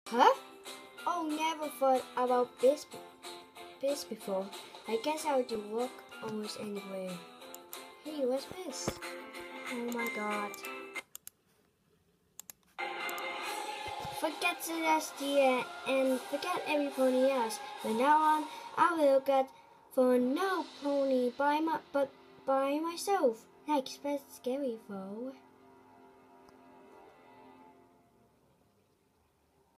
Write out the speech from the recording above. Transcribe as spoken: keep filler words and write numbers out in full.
Huh? Oh, never thought about this, this before. I guess I'll do work almost anywhere. Hey, what's this? Oh my god. Forget Celestia and forget everybody else. From now on, I will get for no pony by my but by myself. That's scary though.